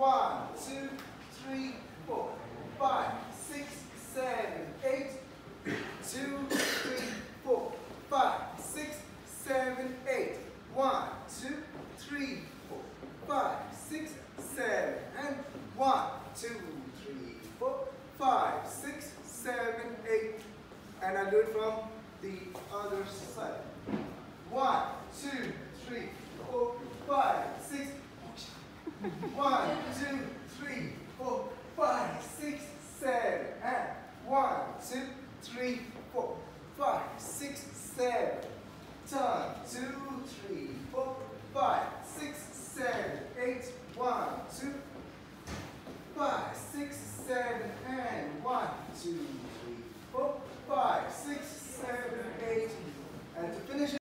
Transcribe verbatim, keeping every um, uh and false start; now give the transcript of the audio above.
One, two, three, four, five, six, seven, eight. Two, three, four, five, six, seven, eight. One, two, three, four, five, six, seven, and one, two, three, four, five, six, seven, eight. And I'll do it from the other side. One, two, three, four, five, six. One, two, three, four, five, six, seven, and one, two, three, four, five, six, seven. Turn, two, three, four, five, six, seven, eight. One, two, five, six, seven, and one, two, three, four, five, six,